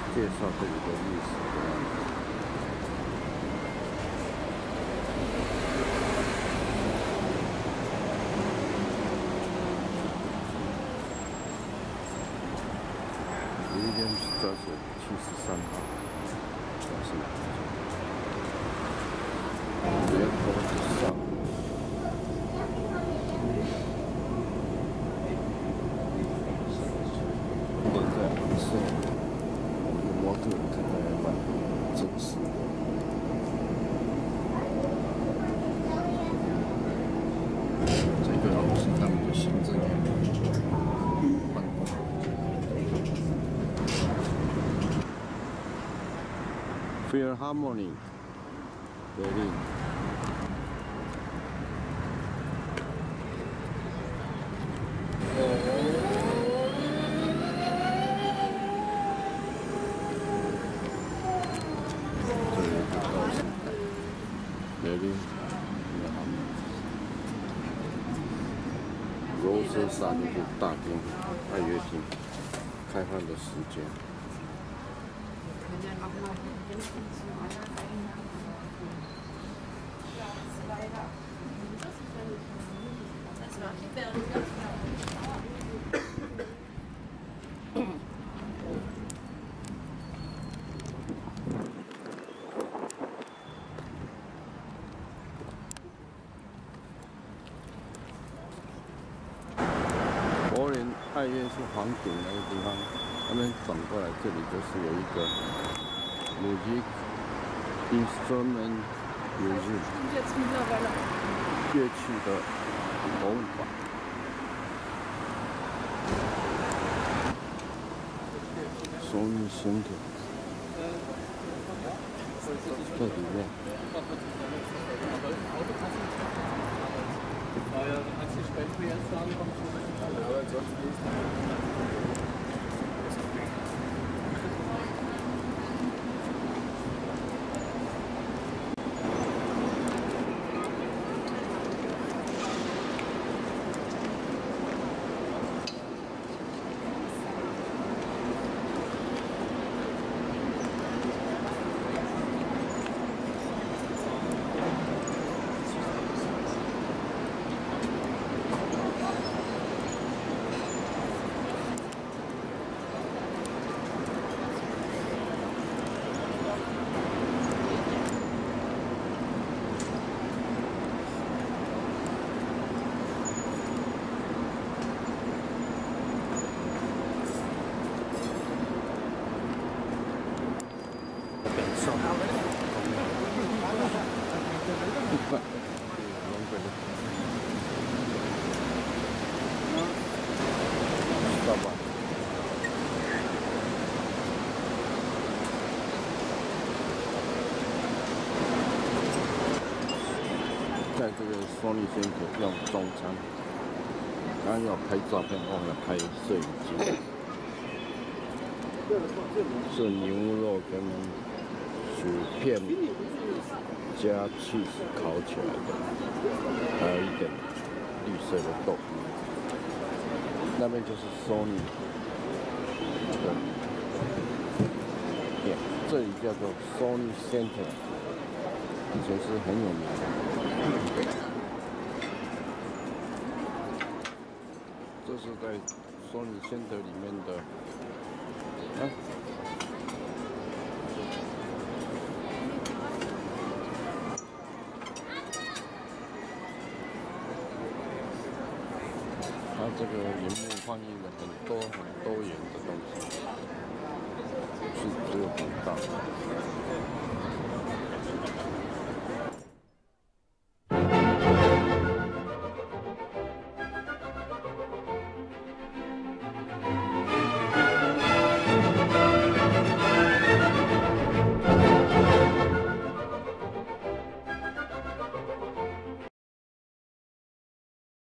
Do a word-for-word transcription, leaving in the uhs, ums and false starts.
介绍这里的历史的样子。Williams Straße 七十三号，这是哪里？联合之上。 是，有模特看起来蛮真实的。这个楼是他们的行政院办公室。Philharmonic， 柏林。 柏林，罗斯萨尼克大厅、爱乐厅开放的时间。柏林爱乐是房顶那个地方，那边转过来，这里就是有一个 music instrument museum 乐器的博物馆。Sony Center 在里面。 Ja, ja, dann hat sie später jetzt angekommen. Aber sonst nicht. 在这个 Sony Center 用中餐，刚刚要拍照片，忘了拍摄影机。是牛肉跟薯片加 cheese 烤起来的，还有一点绿色的豆。那边就是 Sony 的店，这里叫做 Sony Center， 以前是很有名的。这是在 Sony Center 里面的，啊。 它这个荧幕放映了很多很多元的东西，不是只有很大。